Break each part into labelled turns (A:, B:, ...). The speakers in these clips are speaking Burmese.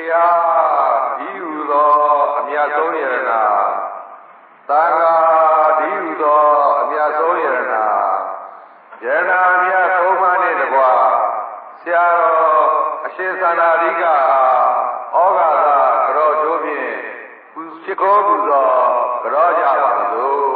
A: တရားဒီဟုသောအမြတ်ဆုံးယရနာသံဃာဒီဟုသောအမြတ်ဆုံးယရနာယရနာမြတ်သုံးပါးနှင့်တကွဆရာတော်အရှင်သန္တာဓိကဩဃာသကြောကျိုးဖြင့်ရှိခိုးပူဇော်ကြောကြပါစို့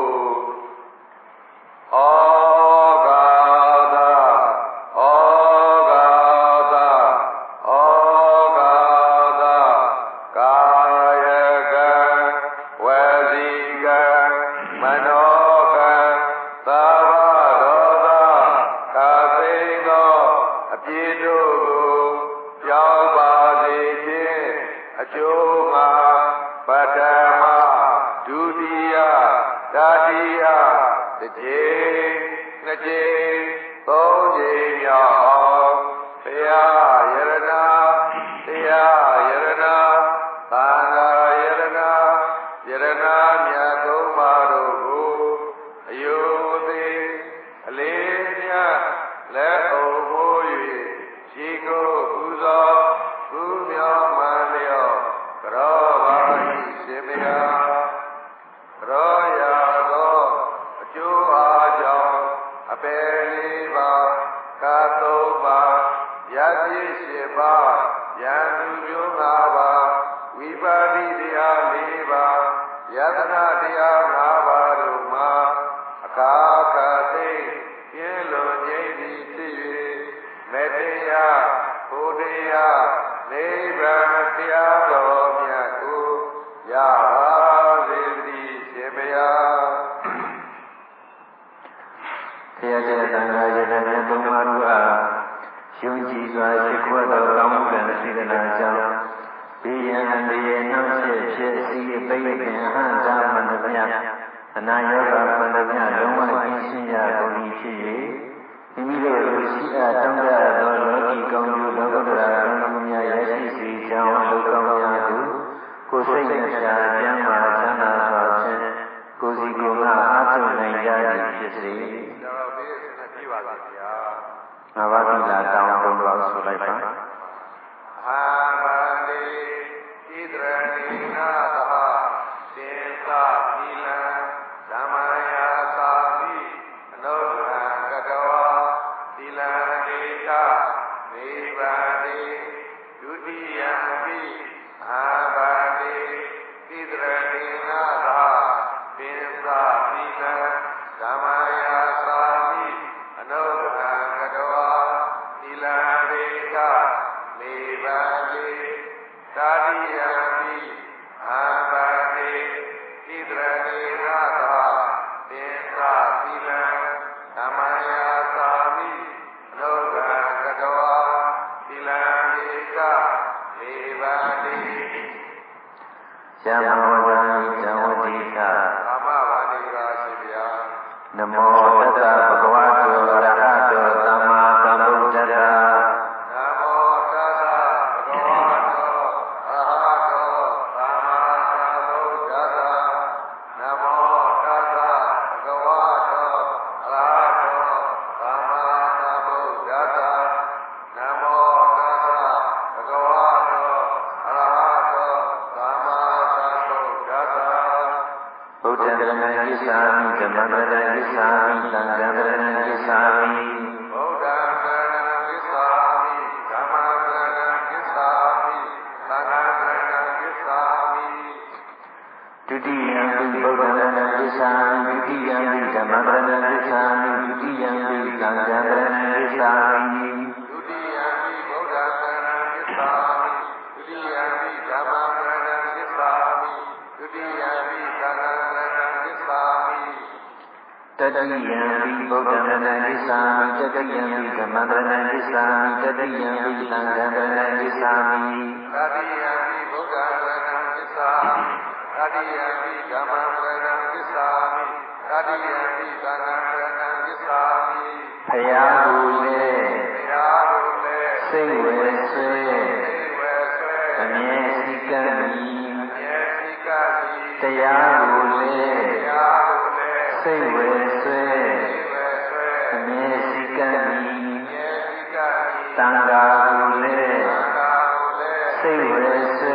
B: သံဃာကိုလည်းစိတ်ဝေဆွေ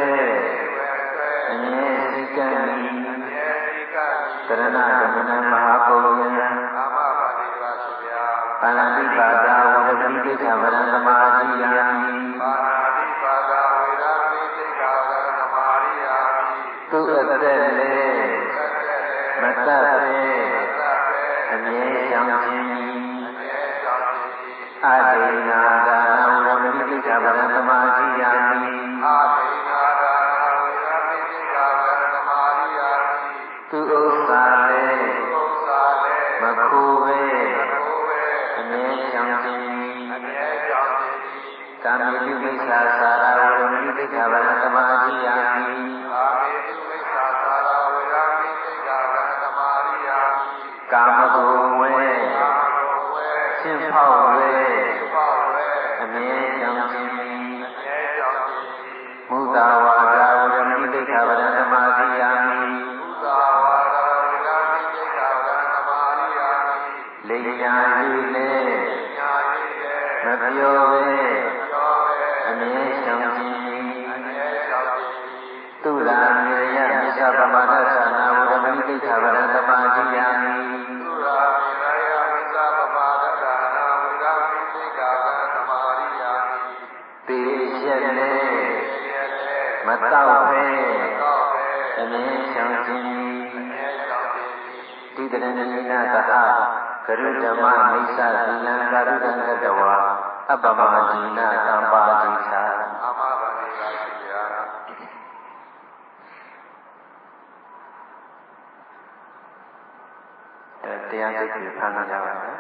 B: နာဂမနမဟာပုညံ
A: အာမပါတိပါရှိဗျာ
B: ပါဠိပါဒဝရတိတိခဗရံသမာဓိယံ
A: ပါဠိပါဒဝေရတိတိခဗရံသမာဓိယံ
B: သူအသက်လေမတတ်ပဲအမြဲကြောင့်ခြင်းအာဒေနာဒါနဝရတိတိခဗရံသမာဓိယံ
A: အာဒေနာဒါနဝေရတိတိခဗရံသမာဓိယံ
B: သူဥစ္စာလေမခုပဲအမြဲကြောင့်ခြင်းကာမိတုမိစ္ဆာသာရဝရမိတိခဗရံသမာဓိယံ
A: ကာမိတုမိစ္ဆာသာရဝရမိတိခဗရံသမာဓိယံ
B: ကာမဂုဏ်ဝဲရှင်းဖောက်ဝဲအမြဲကြောင့်ခြင်းမုသာဝါဒဝရမိတိခဗရံသမာဓိယံလိညာယူလေမပြောပဲအမြဲရှောင်ခြင်းသူရာမြေယမစ္ဆပမဒသနာဝရမိတိခဗရံသမာဓိယံ
A: သူရာမြေယမစ္ဆပမဒသနာဝရမိတိခဗရံသမာဓိယံ
B: တေရက်လေမတော့ပဲအမြဲရှောင်ခြင်းတိတရဏိနာသဟကရုဓမ္မမိစ္ဆာသီလံကာရုတံကတဝါအပမဒိနာသံပါတိသာ
A: အာမပါတိပါရှိဗျာ
B: တရားစိတ်ကိုဖန်ကြပါမယ်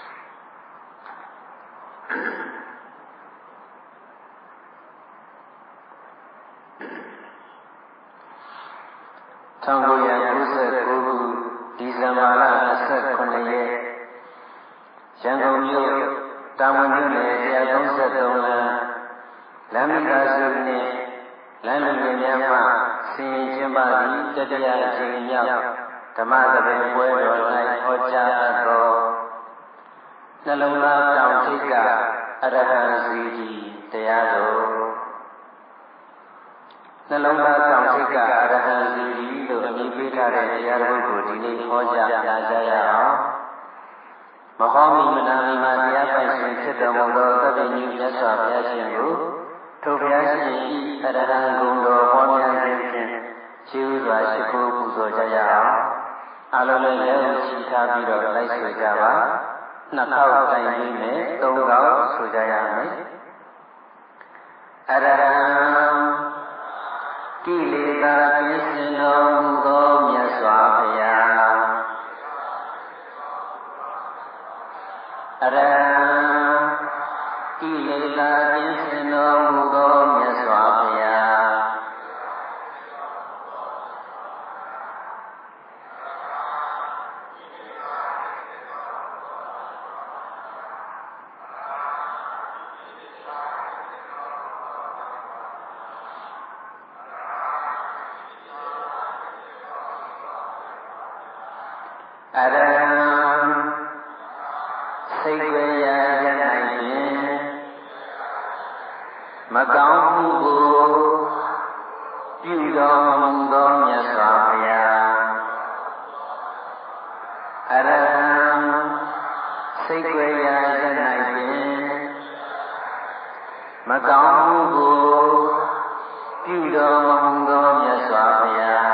B: 1999ခုဒီဇင်ဘာလ29ရက်ရန်ကုန်မြို့တာဝန်မြို့နယ်133လမ်းမိသားစုနှင့်လမ်းလူငယ်များမှဆင်ရင်ကျင်းပသည့်တတိယအကြိမ်မြောက်ဓမ္မသဘင်ပွဲတော်၌ဟောကြားအပ်သောနှလုံးသားတောင်ထိပ်ကအရဟံစီတိတရားတော်နှလုံးသားတောင်ထိပ်ကအရဟံစီတိလို့အမည်ပေးထားတဲ့တရားတော်ကိုဒီနေ့ဟောကြားလာကြရအောင်မဟောမီမနာမီမှာတရားပိုင်ရှင်ဖြစ်တော်မူသောသဗ္ဗညုမြတ်စွာဘုရားရှင်ကိုထိုဘုရားရှင်၏အရဟံဂုဏ်တော်ပွားများခြင်းဖြင့်ရှိဥစွာရှိခိုးပူဇော်ကြရအောင်အလုံးလည်းလက်ဥရှိထားပြီးတော့လိုက်ဆိုကြပါနှစ်ခေါက်တိုင်ပြီးနဲ့သုံးခေါက်ဆိုကြရမယ်အရဟံကိလေသာကင်းစင်တော်မူသောမြတ်စွာဘုရားအရဟံကိလေသာကင်းစင်တော်မူသောမြတ်စွာဘုရားအရဟံစိတ်ဝေယရ၌ဖြင့်မကောင်းမှုကိုပြုတော်မူသောမြတ်စွာဘုရားအရဟံစိတ်ဝေယရ၌ဖြင့်မကောင်းမှုကိုပြုတော်မူသောမြတ်စွာဘုရား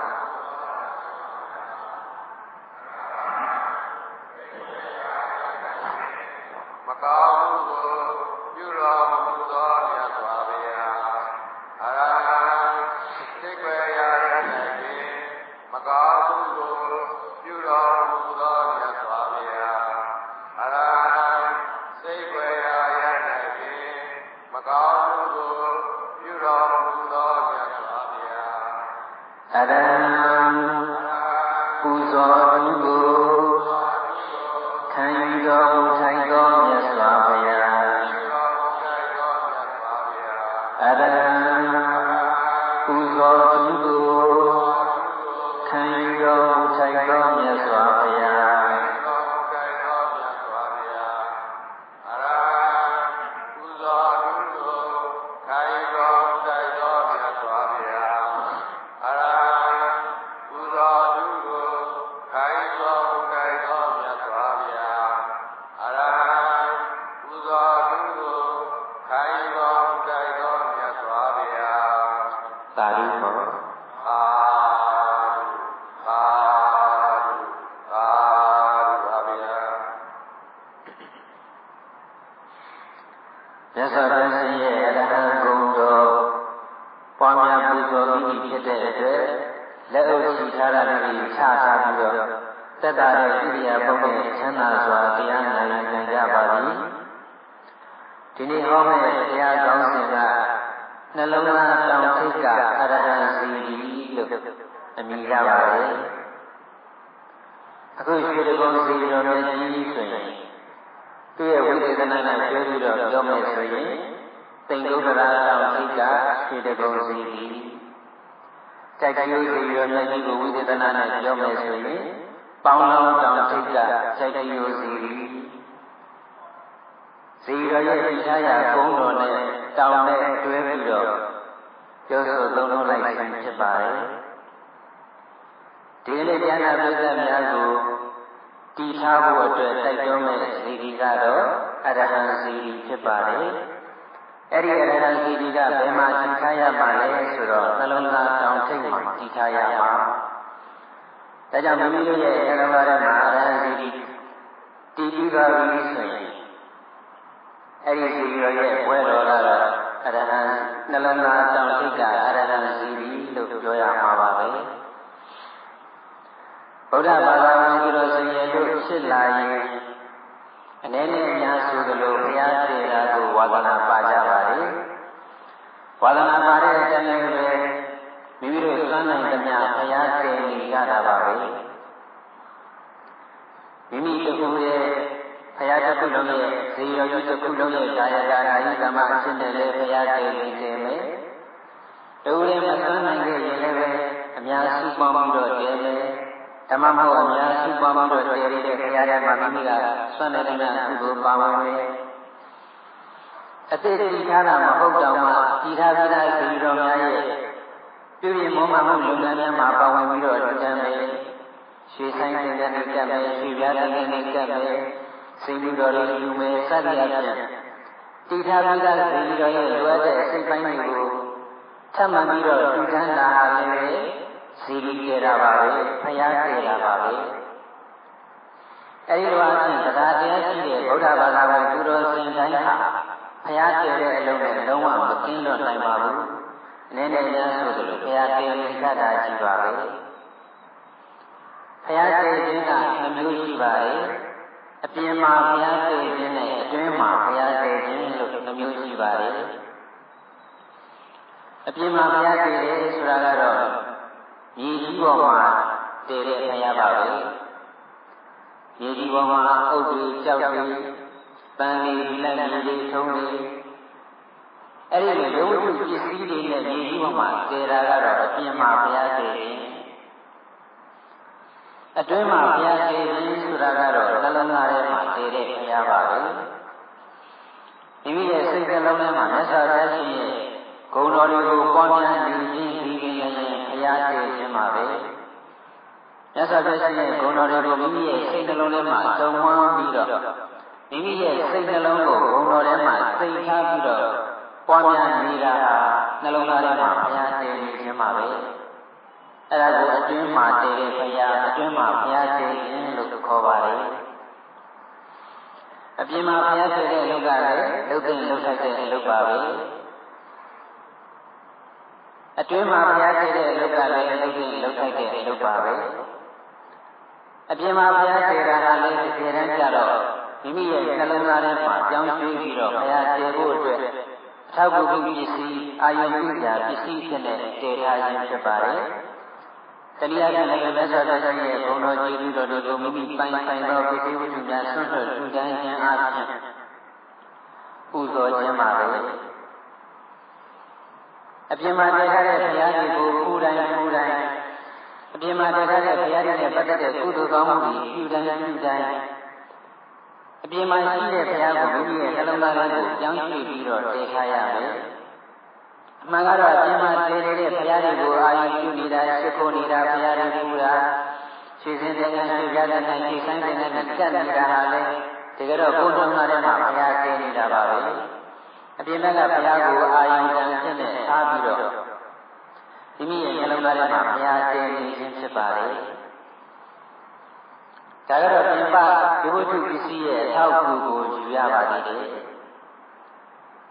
B: အရဟံပူဇော်သူကိုခံယူတော်မူထိုင်သောမြတ်စွာဘုရားအရဟံပူဇော်သူကိုခံယူတော်မူထိုင်သောမြတ်စွာဘုရားအမြတ်စွာဘုရားရဲ့အရဟံဂုဏ်တော်ပွားများပူဇော်ပြီးဖြစ်တဲ့အတွက်လက်အုပ်ချီထားတာတွေချထားပြီးတော့သက်သာတဲ့ဣရိယာပုနဲ့ချမ်းသာစွာတရားနာနိုင်ကြပါပြီဒီနေ့ဟောမယ့်တရားကောင်းစဉ်ကနှလုံးသားတောင်ထိပ်ကအရဟံစီလို့အမည်ရပါတယ်အခုရွှေတကုံစီတော်မြတ်ကြီးဆိုရင်သူ့ရဲ့ဝိသေသနာနဲ့ပြောပြီးတော့ပြောမယ်ဆိုရင်သိင်္ဂုတ္တရာတောင်ထိပ်ကရွှေတကုံစီတိုက်ကျိုးစီတော်မြတ်ကြီးကိုဝိသေသနာနဲ့ပြောမယ်ဆိုရင်ပေါင်းလောင်းတောင်ထိပ်ကတိုက်ကျိုးစီစီတော်ရဲ့ဣထာယကုန်းတော်နဲ့တောင်နဲ့တွဲပြီးတော့ပြောဆိုသုံးလုံးလိုက်ခြင်းဖြစ်ပါတယ်ဒီနေ့ဉာဏ်ပရိသတ်များကိုတည်ထားဖို့အတွက်တိုက်တွန်းမဲ့စီဒီကတော့အရဟံစီဒီဖြစ်ပါတယ်အဲ့ဒီအရဟံစီဒီကဘယ်မှာတည်ထားရမှာလဲဆိုတော့နှလုံးသားတောင်ထိပ်မှာတည်ထားရမှာဒါကြောင့်မိမိတို့ရဲ့အရဟံဘာထဲမှာအရဟံစီဒီတည်ပြီးပါပြီဆိုရင်အဲ့ဒီစီရောရဲ့ဘွဲတော်ကတော့အရဟံနှလုံးသားတောင်ထိပ်ကအရဟံစီဒီလို့ပြောရမှာပါပဲဗုဒ္ဓဘာသာဝင်တို့ဆင်းရဲတို့ဖြစ်လာရင်အနေနဲ့ညာဆိုသလိုဘုရားတည်တာကိုဝါဒနာပါကြပါလေဝါဒနာပါတဲ့အတိုင်းလည်းပဲမိမိတို့စွမ်းနိုင်သမျှဘုရားတည်နေရတာပါပဲမိမိတို့ရဲ့ဘုရားတစ်ခုလုံးရဲ့ဇေယျရွတစ်ခုလုံးရဲ့ကာယကာယဓမ္မအရှင်းနဲ့လည်းဘုရားတည်နေတယ်မယ်တူလည်းမစွမ်းနိုင်ခဲ့ရင်လည်းပဲအများစုပေါင်းပြီးတော့တည်မယ်ဓမ္မမဟုတ်အများစုပေါင်းပြီးတော့တည်တဲ့ဘုရားထဲမှာမိမိကစွန့်နေတဲ့များသူကိုပါဝင်မယ်အတိတ်တည်ထားတာမဟုတ်တော့မှတည်ထားပြီးသားဇေယျတော်များရဲ့ပြုပြင်မွမ်းမံမှုလုပ်ငန်းများမှာပါဝင်ပြီးတော့တည်မယ်ရွှေဆိုင်တဲ့နဲ့ကပ်မယ်ရွှေပြားတဲ့နဲ့ကပ်မယ်စိတ်တော်လေးယူမယ်စသည်အပြင်တည်ထားပြီးသားဇေယျတော်ရဲ့လိုအပ်တဲ့စိတ်ပိုင်းတွေကိုထပ်မံပြီးတော့ထူထမ်းတာဟာလည်းစီရီကြတာပါပဲဖျားကြတာပါပဲအဲဒီလိုအချင်းတရားတရားရှိတဲ့ဗုဒ္ဓဘာသာဝင်သူတော်စင်တိုင်းဟာဖျားကြတဲ့အလုံးနဲ့လုံးဝမကင်းလွတ်နိုင်ပါဘူးအနေနဲ့များဆိုသလိုဖျားကြနေကြတာရှိပါပဲဖျားကြခြင်းကနှမျိုးရှိပါတယ်အပြင်မှာဘုရားတည်ခြင်းနဲ့အတွင်းမှာဘုရားတည်ခြင်းလို့နှမျိုးရှိပါတယ်အပြင်မှာဘုရားတည်တယ်ဆိုတာကတော့မြေကြီးပေါ်မှာတည်တဲ့ဘုရားပါပဲမြေကြီးပေါ်မှာအုတ်တွေကြောက်တွေပန်းတွေလက်တွေထုံးတွေအဲ့ဒီလိုရုပ်ဝတ္ထုပစ္စည်းတွေနဲ့မြေကြီးပေါ်မှာတည်တာကတော့အပြင်မှာဘုရားတည်တယ်အတွင်းမှာဘုရားတည်ခြင်းဆိုတာကတော့နှလုံးသားထဲမှာတည်တဲ့ဘုရားပါပဲမိမိရဲ့စိတ်နှလုံးထဲမှာမြတ်စွာဘုရားရှင်ရဲ့ဂုဏ်တော်တွေကိုပွားများနေခြင်းဒီကနေ့ဘုရားတည်ခြင်းပါပဲမြတ်စွာဘုရားရှင်ရဲ့ဂုဏ်တော်တွေကိုမိမိရဲ့စိတ်နှလုံးထဲမှာစုံမွမ်းပြီးတော့မိမိရဲ့စိတ်နှလုံးကိုဂုဏ်တော်ထဲမှာသိထားပြီးတော့ပွားများနေတာနှလုံးသားထဲမှာဘုရားတည်နေခြင်းပါပဲအဲ့ဒါကိုအတွင်းမှာတည်တဲ့ဘုရားအတွင်းမှာဘုရားတည်ခြင်းလို့ခေါ်ပါတယ်အပြင်မှာဘုရားတည်တဲ့လောကလည်းလုတ်တဲ့လုတ်ထိုက်တဲ့လောကပါပဲအတွင်းမှာဘုရားတည်တဲ့လောကလည်းလုတ်တဲ့လုတ်ထိုက်တဲ့လောကပါပဲအပြင်မှာဘုရားတည်တာကလည်းဒီတန်းကြတော့မိမိရဲ့နှလုံးသားထဲမှာကြောင်းကျွေးပြီးတော့ဘုရားတည်ဖို့အတွက်အထောက်အကူပစ္စည်းအာယုံပြုရာပစ္စည်းဖြစ်တဲ့တည်ထားခြင်းဖြစ်ပါတယ်တရားနဲ့လည်းမြတ်စွာဘုရားရဲ့ဘုံတော်ကြီးပြီးတော့ဒီမိမိပိုင်ဆိုင်သောပစ္စည်းဝတ္ထုများဆွတ်ထွက်ထူထမ်းခြင်းအပြင်ပူဇော်ခြင်းပါပဲအပြင်မှာတည်ထားတဲ့ဘုရားတွေကိုပူတိုင်းအပြင်မှာတည်ထားတဲ့ဘုရားတွေနဲ့ပတ်သက်တဲ့ကုသိုလ်ကောင်းမှုတွေပြုတိုင်းအပြင်မှာရှိတဲ့ဘုရားကိုမိမိရဲ့နှလုံးသားထဲကိုကြောင်းကြည့်ပြီးတော့တည်ထားရမယ်အမှန်ကတော့အပြင်မှာတည်နေတဲ့ဘုရားတွေကိုအာရုံပြုနေတာရှိခိုးနေတာဘုရားတွေပူတာရွှေစင်တဲ့ရွှေပြားတဲ့နဲ့ဒီဆိုင်တဲ့နဲ့ကတ်နေတာဟာလေတကယ်တော့ကိုယ်တော်ထဲမှာဘုရားတည်နေတာပါပဲအပြင်ဘက်ကဘုရားကိုအာရုံတန်ဖြစ်နေထားပြီးတော့မိမိရဲ့နှလုံးသားထဲမှာဘုရားတည်နေခြင်းဖြစ်ပါလေဒါကတော့ပြင်ပဒီဝတ္ထုပစ္စည်းရဲ့အထောက်အကူကိုယူရပါသေးတယ်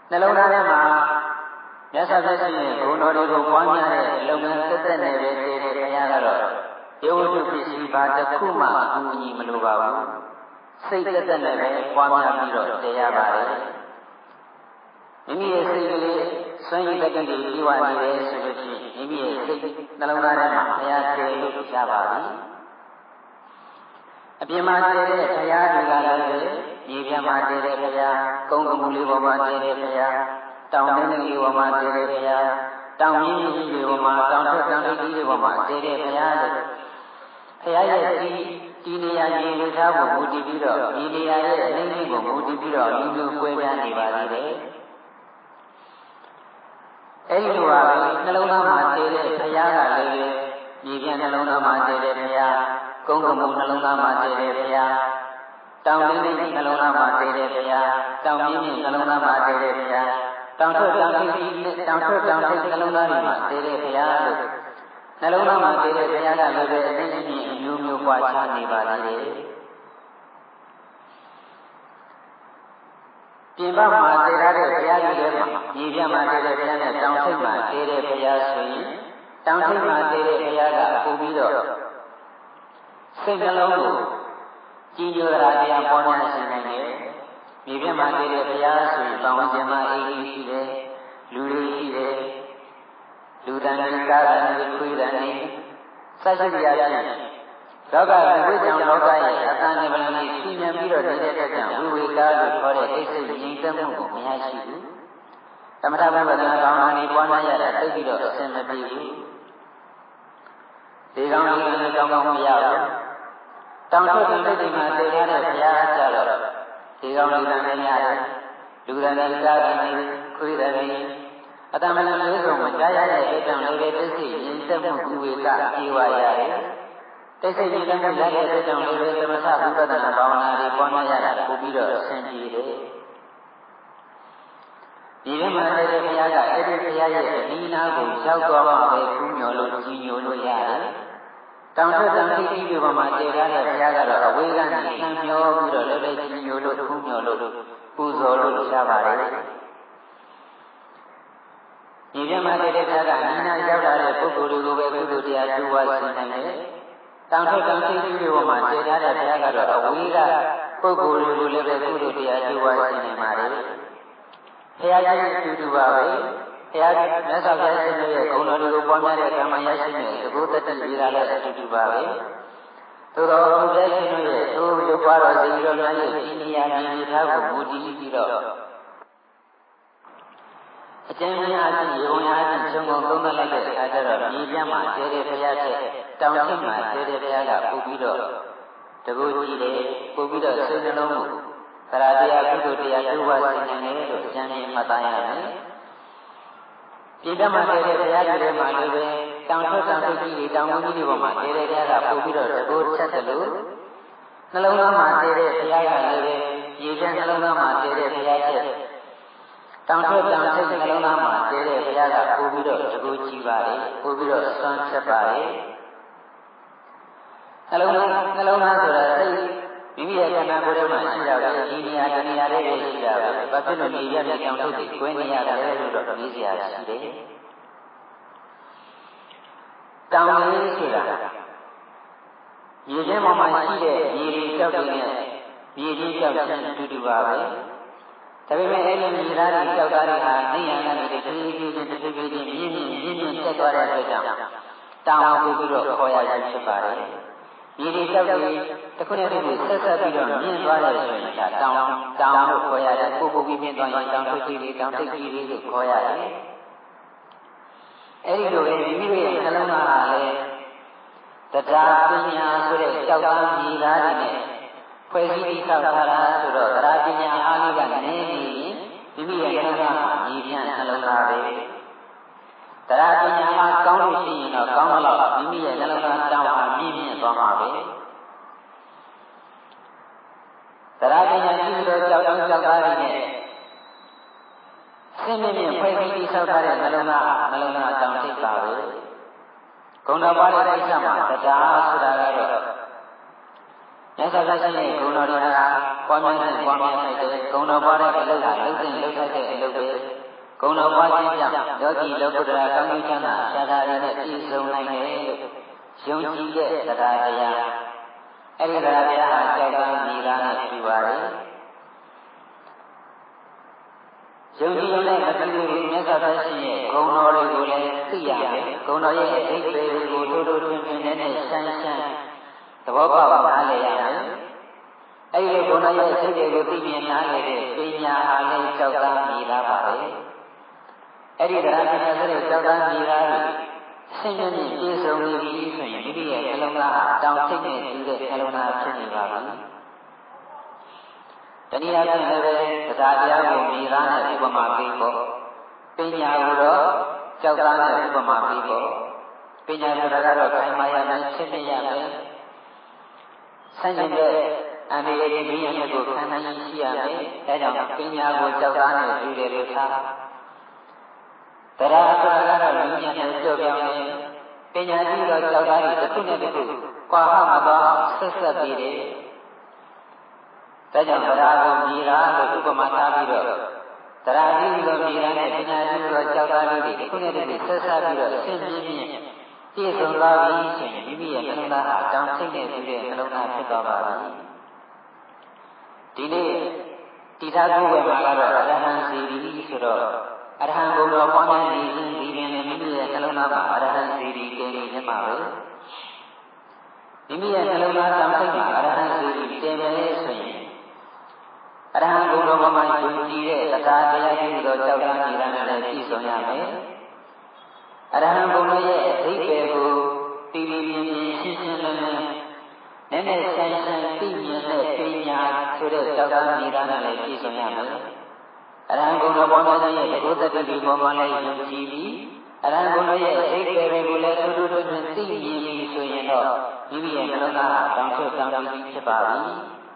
B: နှလုံးသားထဲမှာမြတ်စွာဘုရားရဲ့ဂုဏ်တော်တွေကိုပွားများတဲ့လုပ်ငန်းသက်သက်နဲ့ပဲတည်တဲ့ဘုရားကတော့ယုတ်တုပစ္စည်းပါတစ်ခုမှအကူအညီမလိုပါဘူးစိတ်သက်သက်နဲ့ပဲပွားများပြီးတော့တည်ရပါတယ်မိမိရဲ့စိတ်ကလေးစွန့်ရည်တက္ကသိုလ်ကြီးဝနေတယ်ဆိုလို့ရှိရင်မိမိရဲ့စိတ်နှလုံးသားထဲမှာဘုရားတည်လို့ရပါပြီအပြင်မှာတည်တဲ့ဘုရားတွေကလည်းမြေပြင်မှာတည်တဲ့ဘုရားကုန်းကမူလေးပေါ်မှာတည်တဲ့ဘုရားတောင်တင်းလေးပေါ်မှာတည်တဲ့ဘုရားတောင်ကြီးကြီးတွေပေါ်မှာတောင်ထက်တောင်ကြီးတွေပေါ်မှာတည်တဲ့ဘုရားလို့ဘုရားရဲ့ဒီနေရာကြီးလူသားကိုမူတည်ပြီးတော့ဒီနေရာရဲ့အလေးလေးကိုမူတည်ပြီးတော့လူမျိုးကွဲပြားနေပါသေးတယ်အဲဒီလိုပါပဲနှလုံးသားမှာတည်တဲ့ဘုရားကလည်းမြေပြင်နှလုံးသားမှာတည်တဲ့ဘုရားကုန်းကမူနှလုံးသားမှာတည်တဲ့ဘုရားတောင်တင်းလေးနှလုံးသားမှာတည်တဲ့ဘုရားတောင်ကြီးကြီးနှလုံးသားမှာတည်တဲ့ဘုရားတောင်ထွက်တောင်ထိပ်တောင်ထွက်တောင်ထိပ်နှလုံးသားတွေမှာတည်တဲ့ဘုရားလို့နှလုံးသားမှာတည်တဲ့ဘုရားကလည်းပဲအသိဉာဏ်အမျိုးမျိုးပွားခြားနေပါသေးတယ်ပြင်ပမှာတည်ထားတဲ့ဘုရားကြီးတွေမှာမြေပြမှာတည်တဲ့ဘုရားနဲ့တောင်ထိပ်မှာတည်တဲ့ဘုရားဆိုရင်တောင်ထိပ်မှာတည်တဲ့ဘုရားကပို့ပြီးတော့စိတ်နှလုံးကိုကြည်ညိုရာတရားပေါ်များစေနိုင်တယ်။မြေပြင်မှာတည်တဲ့ဘုရားဆိုရင်ပတ်ဝန်းကျင်မှာအိမ်ကြီးရှိတယ်လူတွေရှိတယ်လူတန်တွေကားတယ်ခွေးတယ်စသဖြင့်ရာဖြင့်လောကဝိဇ္ဇံလောကရဲ့အတန်နိဗ္ဗာန်ကိုရှင်းပြပြီးတော့နေတဲ့အတွက်ကြောင့်ဝိဝေကာလို့ခေါ်တဲ့အိစိတ်ငြိမ်သက်မှုကိုမရရှိဘူး။သမထဘဝဒနာကောင်းတာနေပွားများရတာသိပြီးတော့အစင်မပြေဘူး။ဒီကောင်းကြီးလည်းကောင်းကောင်းမရဘူး။တောင်ထွက်တဲ့စိတ်မှာတည်ရတဲ့ဘုရားကြတော့ဒီကောင်းကြီးလည်းရတယ်။လူရတဲ့ကားတယ်ခွေးတယ်အတမန်လေးဆုံးမကြားရတဲ့အတွက်ကြောင့်လည်းသိစိတ်ငြိမ်သက်မှုဝိဝေကပြေဝရတယ်။သိစိတ်ငြိမ်သက်မှုရတဲ့အတွက်ကြောင့်လည်းသမထဝိပဿနာဘာဝနာတွေပွားများရတာပို့ပြီးတော့အဆင်ပြေတယ်။ဒီထဲမှာလည်းဘုရားကအဲ့ဒီဘုရားရဲ့ဒီနာကိုရောက်သွားမှပဲကူးညော်လို့ကြီးညိုလို့ရတယ်။တောင်ထွက်တောင်ထိပ်ကြီးတွေပေါ်မှာတည်ထားတဲ့ဘုရားကတော့အဝေးကနေခံမျောပြီးတော့လည်းကြီးညိုလို့ကူးညော်လို့ပူဇော်လို့ရပါတယ်။ဒီထဲမှာတည်တဲ့ဘုရားကနိနာရောက်လာတဲ့ပုဂ္ဂိုလ်တွေကိုပဲကုသိုလ်တရားကျိုးဝါစေနိုင်တယ်။တောင်ထွက်တောင်ထိပ်ကြီးတွေပေါ်မှာတည်ထားတဲ့ဘုရားကတော့အဝေးကပုဂ္ဂိုလ်တွေကိုလည်းပဲကုသိုလ်တရားကျိုးဝါစေနိုင်ပါတယ်။ဘုရားကြီးအတူတူပါပဲဘုရားမြတ်စွာဘုရားရှင်ရဲ့ဂုဏ်တော်တွေကိုပွားများတဲ့ကံမရရှိတဲ့သဘောတတ္တိရလည်းအတူတူပါပဲသို့တော်ဘုရားရှင်ရဲ့သို့ရုပ်ပါတော်စီတော်များရဲ့ဒီနေရာကြီးထားကိုမူတည်ပြီးတော့အကျဉ်းများအချင်းရုံများအချင်းခြုံငုံသုံးသပ်လိုက်တဲ့အခါကျတော့မြေပြန့်မှာတည်တဲ့ဘုရားတဲ့တောင်ထိပ်မှာတည်တဲ့ဘုရားကပို့ပြီးတော့တကူကြီးတယ်ပို့ပြီးတော့စိတ်နှလုံးကိုသရတရားကုသိုလ်တရားကျိုးဝါစေနိုင်တယ်လို့ဉာဏ်နဲ့မှတ်သားရမယ်။ပြည်တမှာတည်တဲ့ဘုရားတွေမှာလည်းပဲတောင်ထွက်တောင်ထိပ်ကြီးတွေတောင်ကြီးတွေပေါ်မှာတည်တဲ့ဘုရားကပို့ပြီးတော့တကူချက်တယ်လို့နှလုံးသားမှာတည်တဲ့ဘုရားကလည်းပဲရေချမ်းနှလုံးသားမှာတည်တဲ့ဘုရားချက်တောင်ထွက်တောင်ထိပ်နှလုံးသားမှာတည်တဲ့ဘုရားကပို့ပြီးတော့တကူကြီးပါလေပို့ပြီးတော့ဆွမ်းချက်ပါလေနှလုံးသားဆိုတာစိတ်မိမိရဲ့ခန္ဓာကိုယ်ထဲမှာရှိကြတယ်ဒီနေရာဒီနေရာလေးပဲရှိကြတယ်ဘာဖြစ်လို့နေရတဲ့ကြောင့်ထုတ်ပြီးကွဲနေရတယ်လို့တော့မေးစရာရှိတယ်တောင်လေးဆိုတာရေထဲမှာရှိတဲ့ရေတွေကြောက်တွေနဲ့ရေကြီးကြောက်ခြင်းအတူတူပါပဲဒါပေမဲ့အဲ့ဒီမြေသားတွေကြောက်သားတွေဟာနေရတဲ့တဖြည်းဖြည်းချင်းမြင့်တက်သွားတဲ့အတွက်ကြောင့်တောင်ကိုပြီးတော့ခေါ်ရခြင်းဖြစ်ပါတယ်ဒီဒီကြောက်ကြီးတစ်ခုနဲ့တစ်ခုဆက်ဆက်ပြီးတော့မြင့်သွားတယ်ဆိုရင်ဒါတောင်လို့ခေါ်ရတယ်ပို့ပြီးမြင့်သွားရင်တောင်ထိပ်ကြီးတွေတောင်ထိပ်ကြီးတွေလို့ခေါ်ရတယ်အဲဒီလိုပဲမိမိရဲ့နှလုံးသားဟာလည်းတရားပညာဆိုတဲ့ကြောက်သားမြည်သားတွေနဲ့ဖွဲ့စည်းပြီးဆောက်ထားတာဆိုတော့တရားပညာအားလေးကနေပြီးမိမိရဲ့နှလုံးသားမှာမြည်ပြန့်နှလုံးသားပဲတရားပညာအားကောင်းလို့ရှိရင်တော့ကောင်းတော့မိမိရဲ့နှလုံးသားတောင်းဟာမြင့်မြင့်သွားမှာပဲတရားပညာရှိသောကြောက်ကြောက်သားတွေနဲ့ဆင်းမြင့်ဖွဲ့ပြီးဆောက်ထားတဲ့နှလုံးသားတောင်းထိပ်ပါပဲဂုဏ်တော်ပါတဲ့ကိစ္စမှာတရားဆိုတာကတော့မြတ်စွာဘုရားရဲ့ဂုဏ်တော်တွေဟာပွားများတဲ့ပွားများတဲ့ဂုဏ်တော်ပွားတဲ့အလုပ်ဟာလုပ်တဲ့လုပ်ထိုက်တဲ့အလုပ်ပဲဂုဏ်တော်ပွားခြင်းကြောင့်ယောဂီလောကုတ္တရာကောင်းကျိုးချမ်းသာဆရာသားတွေနဲ့ပြည့်စုံနိုင်တယ်လို့ယုံကြည်တဲ့တရားတရားအဲ့ဒီတရားတရားဟာကြောက်တာမိသားနဲ့ပြပါတယ်ယုံကြည်တဲ့မတူဘူးမြတ်စွာဘုရားရဲ့ဂုဏ်တော်တွေကိုလည်းသိရမယ်ဂုဏ်တော်ရဲ့အဓိပ္ပာယ်ကိုထိုးထိုးထွင်းထွင်းနဲ့ဆန်းဆန်းသဘောပေါက်နားလည်ရမယ်အဲ့ဒီဂုဏ်တော်ရဲ့အဓိပ္ပာယ်ကိုသိမြင်နားလည်တဲ့ပညာဟာလည်းကြောက်တာမိသားပါပဲအဲ့ဒီတရားပညာဆိုတဲ့ကြောက်တာမိသားကိုဆင်းရဲနဲ့ပြည့်စုံနေပြီဆိုရင်မိမိရဲ့နှလုံးသားဟာတောင်းစိတ်နဲ့ပြီးတဲ့နှလုံးသားဖြစ်နေပါပြီတနည်းအားဖြင့်လည်းတရားတရားကိုမိသားနဲ့ဥပမာပေးဖို့ပညာကိုတော့ကြောက်တာနဲ့ဥပမာပေးဖို့ပညာဆိုတာကတော့ခိုင်မာရမယ်ရှင်းပြရမယ်ဆန့်ကျင်တဲ့အန္တရာယ်ကြီးရတဲ့ကိုခံနိုင်ရှိရမယ်အဲကြောင့်ပညာကိုကြောက်တာနဲ့ယူတယ်လို့ထားတရားဆိုတာကတော့ဉာဏ်နဲ့ကြောက်ပြောင်းနေပညာကြီးတော့ကြောက်တာတွေတစ်ခုနဲ့တစ်ခုကွာဟမသွားဆက်ဆက်ပြီးတယ်ဒါကြောင့်တရားကိုမြည်တာလို့ဥပမာထားပြီးတော့တရားကြီးလို့မြည်တာနဲ့ပညာကြီးတော့ကြောက်တာတွေတစ်ခုနဲ့တစ်ခုဆက်ဆက်ပြီးတော့အရှင်းပြင်းပြည့်စုံလာပြီဆိုရင်မိမိရဲ့နှလုံးသားဟာတောင်းစိတ်နဲ့ပြည့်တဲ့နှလုံးသားဖြစ်သွားပါပြီဒီနေ့တိထားကိုယ်ဝယ်မှာကတော့အရဟံစီရီဆိုတော့အရဟံဘုံတော်ပွားများနေခြင်းဒီပင်နဲ့မိမိရဲ့နှလုံးသားမှာအရဟံစီရီတည်နေခြင်းပါပဲမိမိရဲ့နှလုံးသားတောင်းစိတ်မှာအရဟံစီရီတည်နေဆိုရင်အရဟံဘုံတော်ပေါ်မှာယုံကြည်တဲ့တရားတရားကြီးတော်ကြောက်တာနေတာနဲ့လည်းပြည့်စုံရမယ်အရဟံဘုံတော်ရဲ့အဓိပ္ပာယ်ကိုတည်တည်မြင်မြင်ရှင်းရှင်းလင်းလင်းနည်းနည်းဆန်းဆန်းသိမြင်တဲ့ပညာဆိုတဲ့ကြောက်တာနေတာနဲ့လည်းပြည့်စုံရမယ်အရဟံဘုံတော်ပေါ်မှာရဲ့ဘုဒ္ဓတတိပေါ်မှာလည်းယုံကြည်ပြီးအရဟံဘုံတော်ရဲ့အဓိပ္ပာယ်ကိုလည်းထူးထူးထွန်းထွန်းသိမြင်ပြီးဆိုရင်တော့မိမိရဲ့နှလုံးသားဟာတောင်းဆိုတောင်းတဖြစ်ပါပြီ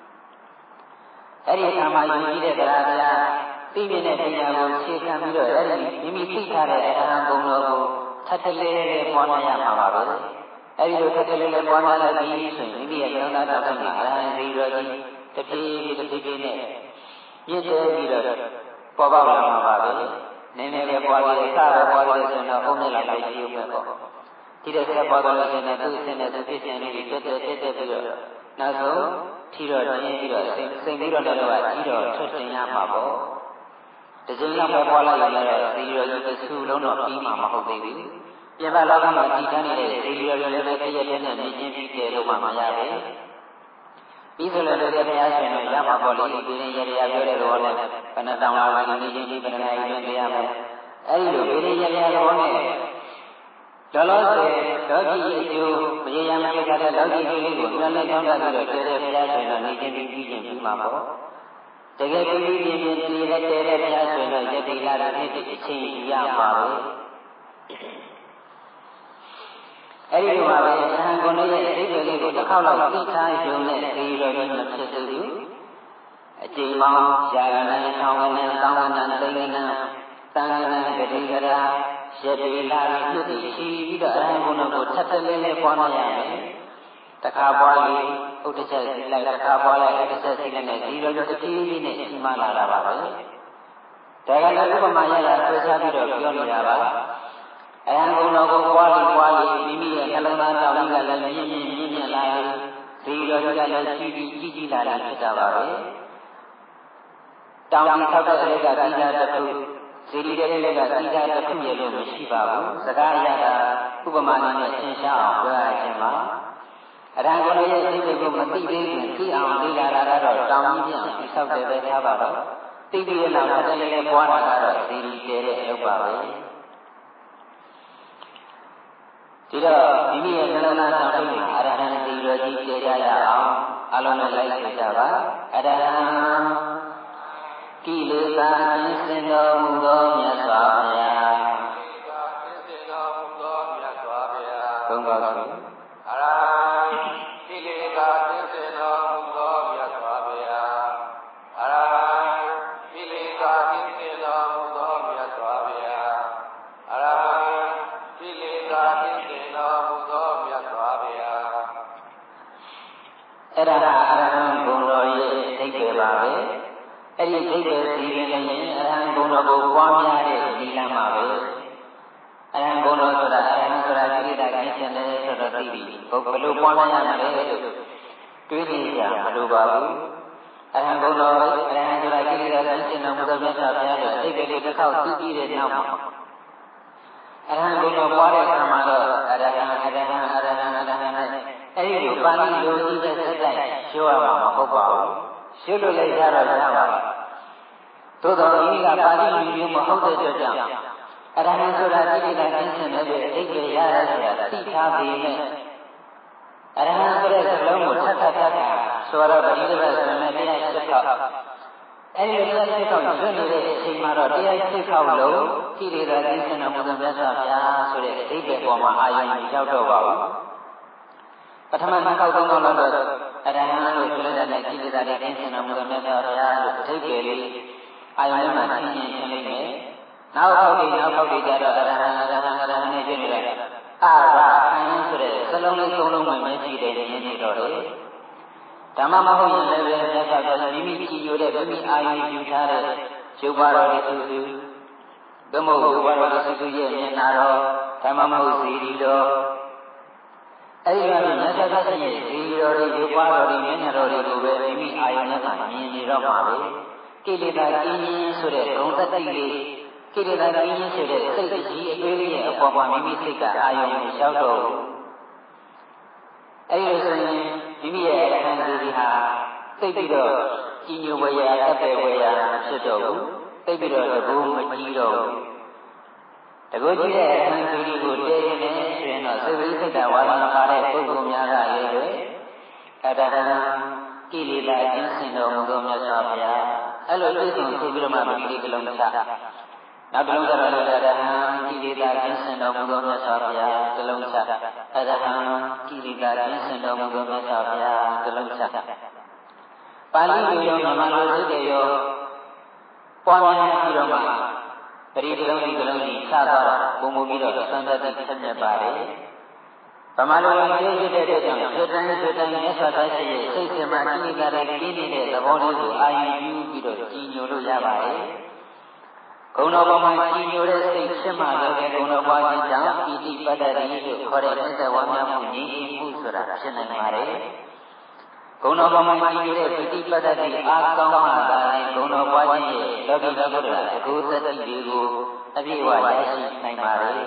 B: အဲ့ဒီအခါမှာယုံကြည်တဲ့တရားတရားသိမြင်တဲ့ပညာကိုခြေခံပြီးတော့အဲ့ဒီမိမိသိထားတဲ့အရဟံဘုံတော်ကိုထပ်တလဲလဲပွားများရမှာပါပဲအဲ့ဒီလိုထပ်တလဲလဲပွားများလိုက်ပြီးဆိုရင်မိမိရဲ့နှလုံးသားတောင်းဆိုအရဟံစီတော်ကြီးတဖြည်းဖြည်းနဲ့မြင့်တယ်ပြီးတော့ပေါ်ပေါက်လာမှာပါပဲနည်းနည်းလေးပွားပြီးအခါပဲပွားပြီးဆိုတော့အုံးနဲ့လာလိုက်ကြည့်ဦးမယ်ပေါ့ဒီတဲ့ဆက်ပွားတော့လို့ရှိရင်သူ့အင်းနဲ့သူဖြစ်ခြင်းလေးတွေတက်ပြီးတော့နောက်ဆုံးထီတော့ရင်းပြီးတော့စိတ်ပြီးတော့လည်းကြီးတော့ထွက်တင်ရမှာပေါ့ဒီစင်းလောက်ပဲပွားလိုက်ရင်လည်းဒီရောကြီးတစ်စုလုံးတော့ပြီးမှာမဟုတ်သေးဘူးပြင်ပလောကမှာကြည်တန်းနေတဲ့ဒီရောလည်းပဲတည့်ရတဲ့နဲ့မြင်ချင်းပြီးတယ်လို့မှမရဘူးပြီးဆိုလည်းဘုရားရှင်တို့ရမှာပေါ့လေဒီရင်ရရပြောတဲ့ဘောနဲ့ဘယ်နှတောင်လာပါနေချင်းပြီးဘယ်နှနိုင်တွင်ပြရမယ်အဲဒီလိုဒီရင်ရရဘောနဲ့လောလောဆယ်လောကီအကျိုးမရေရမပြတ်တဲ့လောကီအကျိုးလေးကိုပြန်လဲတောင်းတပြီးတော့တည်တဲ့ဘုရားရှင်တို့နေချင်းပြီးခြင်းပြီးမှာပေါ့တကယ်ပြီးပြင်းပြင်းနေတဲ့ဘုရားရှင်တို့ယတိလာတဲ့ဖြစ်အချင်းရပါပဲအဲ့ဒီလိုပါပဲအဟံကုဏရဲ့အဓိပ္ပာယ်လေးကိုတစ်ခေါက်လောက်သိထားရုံနဲ့ဒီလိုမျိုးမဖြစ်သေးဘူးအကျိန်ပေါင်းရှားရတဲ့ထောင်ကနေတောင်းကနေသိနေတန်ကနေဂတိကရာယတိလာပြုတ်ရှိပြီးတော့အဟံကုဏကိုထပ်ထလေးလေးပွားများရမယ်တခါပွားလို့ဥဒ္ဒချက်စီလိုက်တခါပွားလိုက်ဥဒ္ဒချက်စီလိုက်နဲ့ဒီလိုမျိုးတစ်ပြေးပြေးနဲ့ရှိမှလာတာပါပဲဒါကလည်းဥပမာရရဆွဲချပြီးတော့ပြောနေတာပါအဟံကုဏကိုပွားလို့မိမိရဲ့နှလုံးသားတောင်းကလည်းမြင့်မြင့်လာရင်ဒီလိုကြလည်းကြီးလာတာဖြစ်တာပါပဲတောင်းပြီးထောက်တဲ့အဲ့ကတိကျတစ်ခုစီရီတဲ့လေးကတိကျတစ်ခုရလို့မရှိပါဘူးစကားအရတာဥပမာနဲ့သင်ရှားအောင်ပြောရခြင်းပါအရဟံကုဏရဲ့အသိကိုမသိသေးဘူးသိအောင်သိလာတာကတော့တောင်းပြီးပြန်ဆောက်တယ်ပဲထားပါတော့သိပြီးတဲ့နောက်တစ်လေးပွားတာကတော့စီရီတဲ့အလုပ်ပါပဲဒီတော့မိမိရဲ့နှလုံးသားတောင်းတအရဟံစီတော်ကြီးကျေကြရအောင်အလုံးနဲ့လိုက်ဆိုကြပါအရဟံကိလေသာကျင်းစင်တော်မူသောမြတ်စွာဘုရားသုံးပါးဆို
A: အရဟံကိလေသာကျင်းစင်တော်မူသောမြတ်စွာဘုရားအရဟံကိလေသာကျင်းစင်တော်မူသောမြတ်စွာဘုရားအရဟံကိလေသာကျင်းစင်တော်မူသောမြတ်စွာဘုရား
B: အဲ့ဒါကအဒိဋ္ဌိစီရင်လည်းအရဟံဂုဏ်တော်ကိုပွားများတဲ့ဒီလမ်းမှာပဲအရဟံဂုဏ်တော်ဆိုတာအရဟံဆိုတာကိလေသာကင်းရှင်တယ်ဆိုတော့သိပြီဘယ်လိုပွားများရမလဲလို့တွေးနေကြမလိုပါဘူးအရဟံဂုဏ်တော်အရဟံဆိုတာကိလေသာကင်းရှင်တော်မူသောမြတ်စွာဘုရားရဲ့အတိတ်ကလေးတစ်ခေါက်သိပြီးတဲ့နောက်မှာအရဟံဂုဏ်တော်ပွားတဲ့အခါမှာတော့အရဟံအဲဒီလိုပါဠိလိုကြီးတဲ့စက်တိုက်ရှင်းရမှာမဟုတ်ပါဘူးရှင်းလို့လည်းရတော့ရပါသို့တော်ဒီကပါဠိမျိုးမဟုတ်တဲ့အတွက်ကြောင့်အရဟံဆိုတာကိလေသာကင်းရှင်တဲ့အတိတ်ကရရဆိုတာသိထားပြီးနဲ့အရဟံဆိုတဲ့စကားလုံးကိုထပ်ဆိုတော့ပရိသေဘဆိုရင်တရားစစ်ခေါက်အဲဒီတရားစစ်ခေါက်ရွတ်နေတဲ့အချိန်မှာတော့တရားစစ်ခေါက်လို့ကိလေသာကင်းရှင်တော်မူသောမြတ်စွာဘုရားဆိုတဲ့အတိတ်ကပေါ်မှာအာရုံရောက်တော့ပါဘူးပထမနှစ်ခေါက်သုံးခေါက်လောက်တော့အရဟံလို့ပြောတဲ့ကိလေသာတွေကင်းရှင်တော်မူသောမြတ်စွာဘုရားလို့အတိတ်ကလေးအာရုံထဲမှာရှင်းရှင်းရှင်းလိုက်မယ်နောက်ခေါက်တွေကြတော့အရဟံနဲ့ပြည့်နေတယ်အာရဟံဆိုတဲ့စလုံးလေးသုံးလုံးဝင်မြင်ကြည့်တယ်ရင်းနေတော့တယ်ဓမ္မမဟုတ်ရင်လည်းပဲမြတ်စွာဘုရားမိမိကြည်ညိုတဲ့မိမိအာရုံယူထားတဲ့ရုပ်ပါတော်လေးစုစုသမုတ်ရုပ်ပါတော်လေးစုစုရဲ့မျက်နာတော်ဓမ္မမဟုတ်စီရီတော်အဲဒီကမြတ်စွာဘုရားရဲ့စီရီတော်လေးရုပ်ပါတော်လေးမျက်နာတော်လေးကိုပဲမိမိအာရုံနဲ့မြင်နေတော့မှာပဲကိလေသာကင်းခြင်းဆိုတဲ့ဂုဏ်တတိလေးကိလေသာကင်းခြင်းဆိုတဲ့စိတ်ကြီးအသေးလေးရဲ့အပေါ်မှာမိမိစိတ်ကအာရုံကိုလျှောက်တော့အဲဒီလိုဆိုရင်မိမိရဲ့အခန္ဓာကြီးဟာသိပြီးတော့ကြီးညိုဝေရာအပ်တဲ့ဝေရာမဖြစ်တော့ဘူးသိပြီးတော့တကူမကြီးတော့ဘူးတကူကြီးတဲ့အခန္ဓာကြီးကိုတည်နေဆိုရင်တော့စိတ်ဝိသိတဝါဒနာပါတဲ့ပုဂ္ဂိုလ်များကလည်းအတဟံကိလေသာကင်းစင်တော်မူသောမြတ်စွာဘုရားအဲ့လိုသိဆုံးသိပြီးတော့မှမိမိကလုံးချနောက်တစ်လုံးကြတော့အရဟံကိလေသာကင်းစင်တော်မူသောမြတ်စွာဘုရားကလုံးချအရဟံကိလေသာကင်းစင်တော်မူသောမြတ်စွာဘုရားကလုံးချပါဠိလိုရောမြန်မာလိုသိတဲ့ရောပွားများပြီးတော့မှပရိသေလုံးဒီကလုံးကြီးချသွားတာပုံမူပြီးတော့သံသတိဆက်နေပါတယ်ဗမာလိုပြောဖြစ်တဲ့အတွက်ကြောင့်ဆွေတိုင်းမြတ်စွာဘုရားရဲ့စိတ်ဆင်မှကိလေသာတွေကင်းနေတဲ့သဘောလေးကိုအာရုံယူပြီးတော့ကြည်ညိုလို့ရပါတယ်ဂုဏ်တော်ပေါ်မှာကြည်ညိုတဲ့စိတ်ဖြစ်မှလည်းဂုဏ်တော်ပွားခြင်းကြောင့်ပီတိပတ္တတိလို့ခေါ်တဲ့မြတ်ဝါများမှုငြိမ်းချမ်းမှုဆိုတာဖြစ်နိုင်ပါတယ်ဂုဏ်တော်ပေါ်မှာကြည်ညိုတဲ့ပီတိပတ္တတိအားကောင်းမှသာလေဂုဏ်တော်ပွားခြင်းရဲ့လောကီလောကုတ္တရာအကျိုးသက်တည်တွေကိုအပြည့်အဝရရှိနိုင်ပါတယ်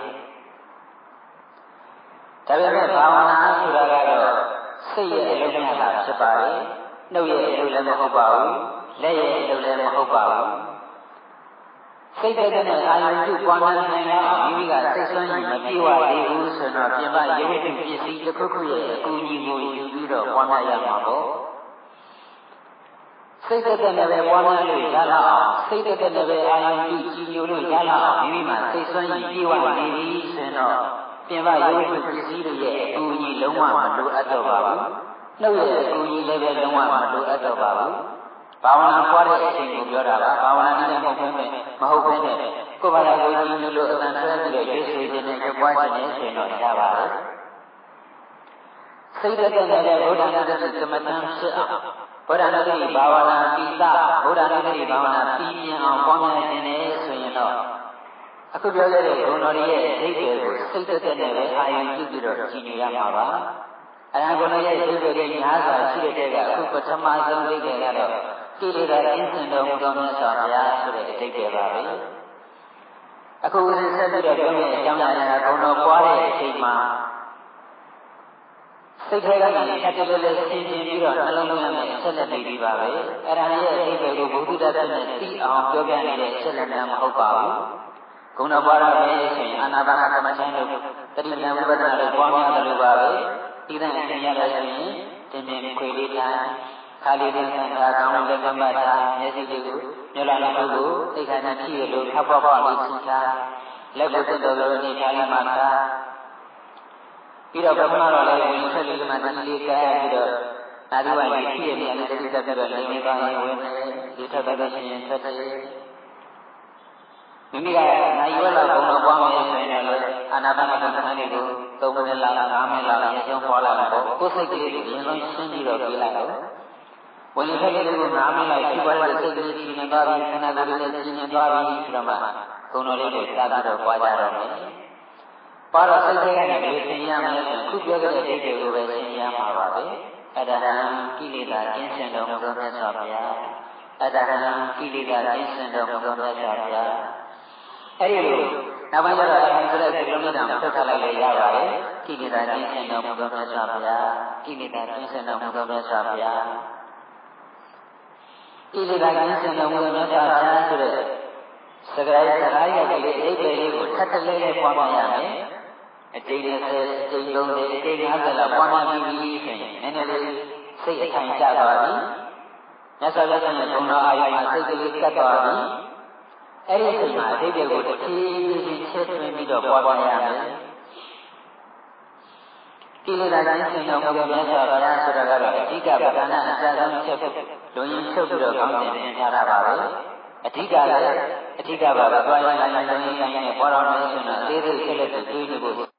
B: ဒါပေမဲ့ဘာဝနာဆိုတာကတော့စိတ်ရဲ့အလုပ်များတာဖြစ်ပါတယ်နှုတ်ရဲ့အလုပ်လည်းမဟုတ်ပါဘူးလက်ရဲ့အလုပ်လည်းမဟုတ်ပါဘူးစိတ်တဲ့နဲ့အာရုံပြုပွားများနိုင်တာမိမိကစိတ်ဆွမ်းရည်မပြေဝသေးဘူးဆိုတော့ပြင်ပရုပ်ထုပစ္စည်းတစ်ခုခုရဲ့အကူအညီကိုယူပြီးတော့ပွားများရမှာပေါ့စိတ်တဲ့နဲ့ပဲပွားများလို့ရလာအောင်စိတ်တဲ့နဲ့ပဲအာရုံပြုကြည်ညိုလို့ရလာအောင်မိမိမှာစိတ်ဆွမ်းရည်ပြေဝနေပြီဆိုတော့ပြင်ပရုပ်ထုပစ္စည်းတွေရဲ့အကူအညီလုံးဝမလိုအပ်တော့ပါဘူးနှုတ်ရဲ့အကူအညီလည်းပဲလုံးဝမလိုအပ်တော့ပါဘူးဘာဝနာပွားတဲ့အချိန်ကိုပြောတာပါဘာဝနာနည်းနဲ့မဟုတ်ဘဲနဲ့ကိုယ်ဘာသာကိုကြည်ညိုလို့အတန်ဆွဲပြီးတော့ရွေးဆွေးခြင်းနဲ့ကြွားခြင်းနဲ့ဆိုရင်တော့ရပါတယ်စိတ်သက်သက်နဲ့ဘုရားနာတဲ့သမထံဖြစ်အောင်ဘုရားနာတဲ့ဘာဝနာပိသဘုရားနာတဲ့ဘာဝနာပြီးပြင်းအောင်ပွားများခြင်းနဲ့ဆိုရင်တော့အခုပြောရတဲ့ဂုဏ်တော်ရဲ့အဓိပ္ပာယ်ကိုစိတ်သက်သက်နဲ့ပဲအာရုံပြုပြီးတော့ကြည်ညိုရမှာပါအရဟံဂုဏ်ရဲ့အဓိပ္ပာယ်ကညာစွာရှိတဲ့ကအခုပထမဆုံးအဓိပ္ပာယ်ကတော့ကိလေသာကင်းစင်တော်မူသောမြတ်စွာဘုရားဆိုတဲ့အဓိပ္ပာယ်ပါပဲအခုဦးဇင်းဆက်ပြီးတော့ပြောမယ့်အကြောင်းအရာကဂုဏ်တော်ပွားတဲ့အချိန်မှာစိတ်ထဲကနေထပ်တလဲလဲရှင်းရှင်းပြီးတော့နှလုံးသွင်းရမယ့်ဆက်လက်တွေပါပဲအရဟံရဲ့အဓိပ္ပာယ်ကိုဘုဒ္ဓတတ်နဲ့သိအောင်ပြောပြနေတဲ့ဆက်လက်များမဟုတ်ပါဘူးဂုဏ်တော်ပွားရမယ်ဆိုရင်အာနာပါနသမထန်တို့တတိယဝိပဿနာတို့ပွားများတယ်လို့ပါပဲဒီတဲ့အချိန်ရလာရင်တင်ပြခွေလေးတိုင်းခါလေးတင်ဆန္ဒကောင်းတဲ့ကမ္ဘာသာမျက်စိလေးကိုညလာတဲ့ပုဂ္ဂိုလ်သိခါနဲ့ဖြစ်ရလို့ထောက်ပေါက်ပေါက်လေးထင်ရှားလက်ကိုတက်တော်လို့နေထားလိုက်မှသာပြီးတော့ပထမတော့လည်းဝင်ဆက်လေးကမှတတိလေးကဲပြီးတော့အာဒီဝိုင်းဖြစ်ရတဲ့တတိတက်ပြီးတော့လည်းနေပါရင်ဝင်ဒီထက်တော့ရှင်ဆက်တယ်မိမိကနိုင်ရွက်လောက်ပုံတော့ပွားမယ်ဆိုရင်လည်းအာနာပါနသမထလေးကို3မိနစ်လောက်5မိနစ်လောက်ရေချုံပွားလာတော့ကိုယ်စိတ်ကလေးကိုရင်ဆုံးရှင်းပြီးတော့ပြေးလိုက်တော့ဝင်လေထွက်လေကိုနားမလိုက်ဒီဘက်ကိုစိတ်ကလေးကြီးနေသွားပြီခန္ဓာကိုယ်လေးကြီးနေသွားပြီဆိုတော့မှဘုံတော်လေးကိုစပြီးတော့ပွားကြတော့မယ်။ပါတော့စိတ်ထဲကနေဘယ်သင်ရမလဲခုပြောခဲ့တဲ့ဒိဋ္ဌိကိုပဲသင်ရမှာပါပဲ။အတ္တဟံကိလေသာကျင့်စဉ်တော်မူသောမြတ်စွာဘုရား။အတ္တဟံကိလေသာကျင့်စဉ်တော်မူသောမြတ်စွာဘုရား။အဲဒီလိုနောက်ပိုင်းကျတော့အဲဒီဆိုတဲ့ဒီလိုမျိုးတောင်ဆက်ဆက်လိုက်လေရပါတယ်။ကိလေသာကျင့်စဉ်တော်မူသောမြတ်စွာဘုရား။ကိလေသာကျင့်စဉ်တော်မူသောမြတ်စွာဘုရား။ကိလေသာကျင့်စဉ်တော်မူသောမြတ်စွာဘုရားဆိုတဲ့စကားရဲ့ကလေးအိပ်ပေလေးကိုထပ်တလဲနဲ့ပွားများရမယ်။အကျဉ်း30အကျဉ်း30အကျဉ်း50လောက်ပွားများပြီးပြီဆိုရင်နည်းနည်းလေးစိတ်အထိုင်ကျသွားပြီ။မြတ်စွာဘုရားရဲ့ဘုံတော်အာရုံမှာစိတ်ကလေးကပ်သွားပြီ။အဲ့ဒီအချိန်မှာအဓိပ္ပာယ်ကိုတစ်ဖြည်းဖြည်းချက်သွင်းပြီးတော့ပွားများရမယ်။ကိလေသာကျင့်စဉ်တော်မူသောမြတ်စွာဘုရားဆိုတာကတော့အဓိကပဋ္ဌာန်းအစဆုံးချက်လူရင်းချုပ်ပြီးတော့ကောင်းတင်တင်ထားတာပါပဲ။အဓိကပါပဲ။သွားရင်လည်းနဲ့ပွားတော်မယ်ဆိုတော့အသေးစိတ်ချက်လက်တွေတွေးနေဖို့